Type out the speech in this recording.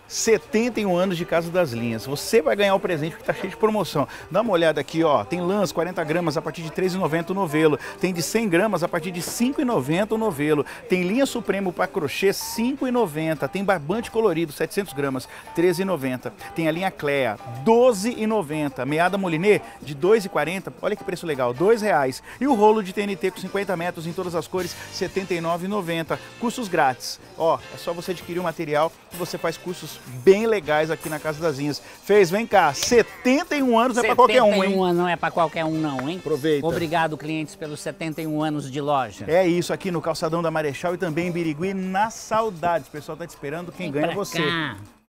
71 anos de Casa das Linhas. Você vai ganhar o presente porque tá cheio de promoção. Dá uma olhada aqui, ó. Tem lãs 40 gramas a partir de R$ 3,90 o novelo. Tem de 100 gramas a partir de R$ 5,90 o novelo. Tem linha Supremo para crochê R$ 5,90. Tem barbante colorido 700 gramas R$ 13,90. Tem a linha Clea R$ 12,90. Meada Moliné de R$ 2,40. Olha que preço legal, R$ 2,00. E o rolo de TNT com 50 metros em todas as cores R$ 79,90. Cursos grátis. Ó, é só você adquirir o material e você faz cursos bem legais aqui na Casa das Linhas. Vem cá, 71 anos não é pra qualquer um, hein? 71 anos não é pra qualquer um não, hein? Aproveita. Obrigado, clientes, pelos 71 anos de loja. É isso, aqui no Calçadão da Marechal e também em Birigui, na Saudades. O pessoal tá te esperando, quem ganha é você. Cá.